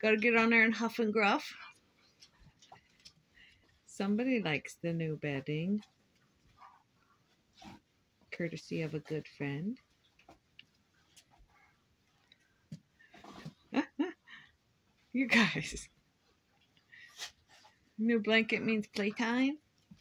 Gotta get on there and huff and gruff. Somebody likes the new bedding. Courtesy of a good friend. You guys. New blanket means playtime.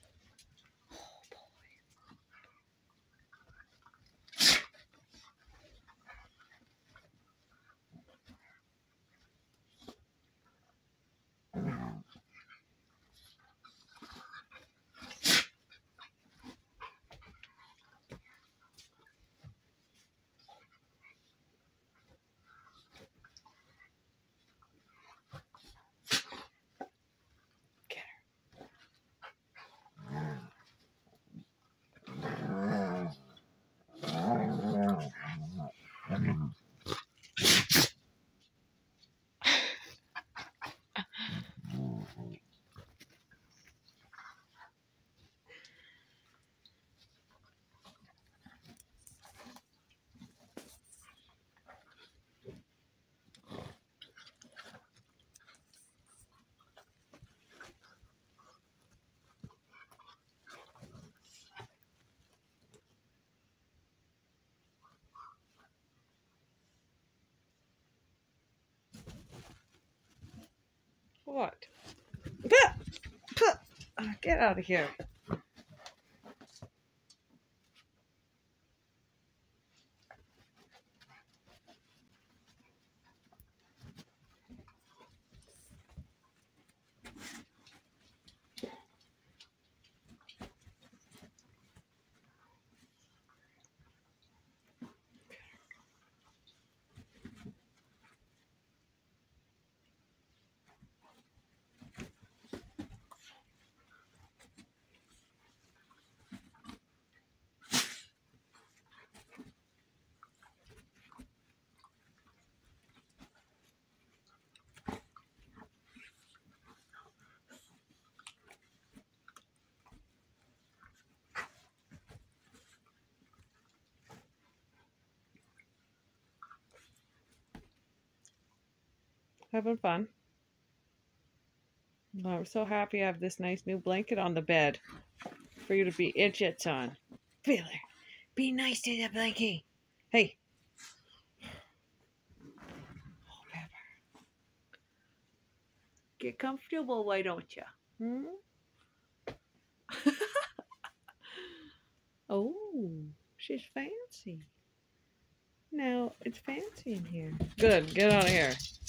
What? Get out of here. Having fun. Well, I'm so happy I have this nice new blanket on the bed for you to be idiots on. Feeler, be nice to that blankie. Hey. Oh, Pepper. Get comfortable, why don't you? Oh, she's fancy. Now, it's fancy in here. Good, get out of here.